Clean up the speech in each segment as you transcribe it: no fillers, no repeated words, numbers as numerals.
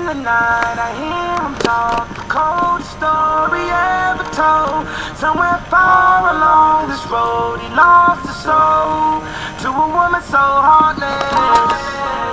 the night I hear him talk, the coldest story ever told. Somewhere far along this road he lost his soul to a woman so heartless.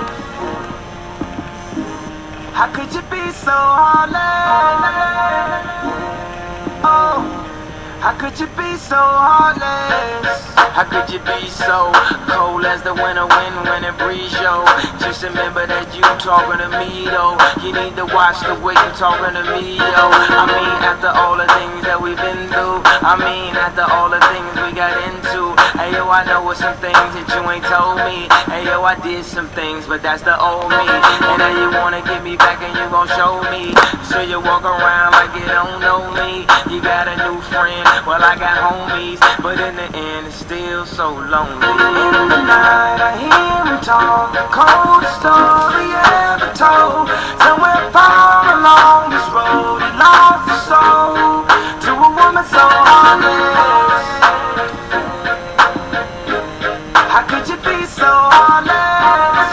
How could you be so heartless? Oh, how could you be so heartless? How could you be so cold as the winter wind when it breeze, yo? Just remember that you talking to me, though. You need to watch the way you talking to me, yo. I mean, after all the things that we've been through, I mean, after all the things we got into. Hey, yo, I know what some things that you ain't told me. Hey, yo, I did some things, but that's the old me. And now you wanna get me back and you gon' show me. So you walk around like you don't know me. You got a new friend, well, I got homies, but in the end, it's still so lonely. In the night I hear him talk, the coldest story ever told. Somewhere far along this road he lost his soul to a woman so heartless. How could you be so heartless?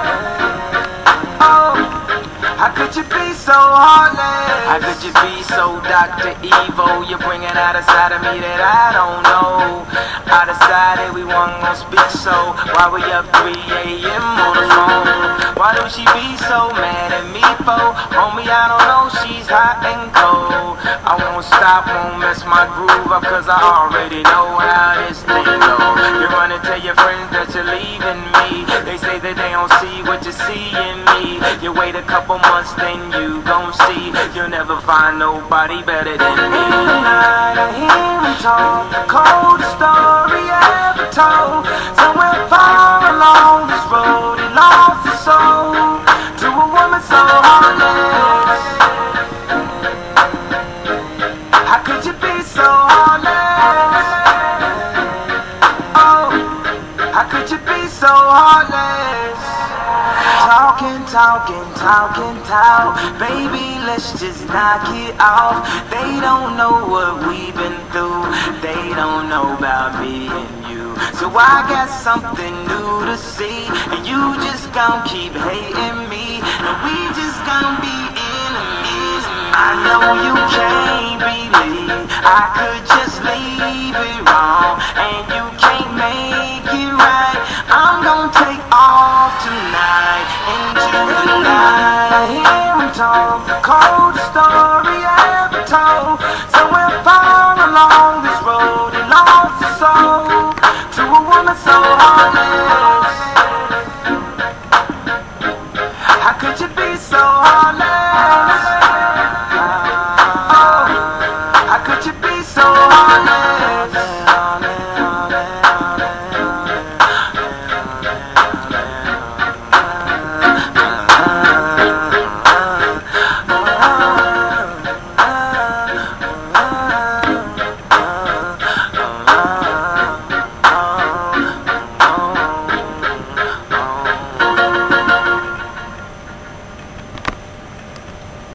Oh, how could you be so heartless? How could you be so Dr. Evil? You're bringing out a side of me that I don't know. I decided we weren't gonna speak, so why we up 3 a.m. on the phone? Why do she be so mad at me for? Homie, I don't know, she's hot and cold. I won't stop, won't mess my groove up, cause I already know how this thing goes. You run and tell your friends that you're leaving me. They say that they don't see what you see in me. You wait a couple months, then you gon' see you'll never find nobody better than me. Tonight I hear him talk, the coldest story ever told. Somewhere far along this road he lost his soul to a woman so heartless. How could you be so heartless? Oh, how could you be so heartless? Talk, baby, let's just knock it off. They don't know what we've been through. They don't know about me and you. So I got something new to see, and you just gon' keep hating me, and we just gon' be enemies. I know you can't believe I could just